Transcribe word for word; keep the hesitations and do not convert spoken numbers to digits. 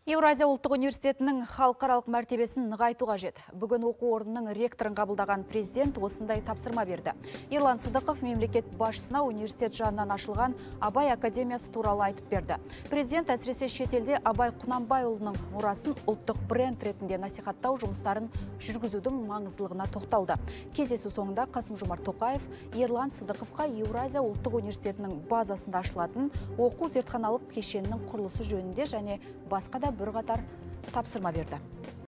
Еуразия ұлттық университетінің халықаралық мәртебесін нығайту қажет. Бүгін оқу орнының ректорын қабылдаған президент осындай тапсырма берді. Ерлан Сыдықов мемлекет басшысына университет жанынан ашылған Абай академиясы туралы айтып берді. Президент әсіресе шетелде Абай Құнанбайұлының мұрасын ұлттық бренд ретінде насихаттау жұмыстарын жүргізудің маңыздылығына тоқталды. Кездесу соңында Қасым-Жомарт Тоқаев Ерлан Сыдықовқа Еуразия ұлттық университетінің базасында ашылатын оқу зертханалық кешенінің құрылысы жөнінде және басқа да бірқатар тапсырма берді.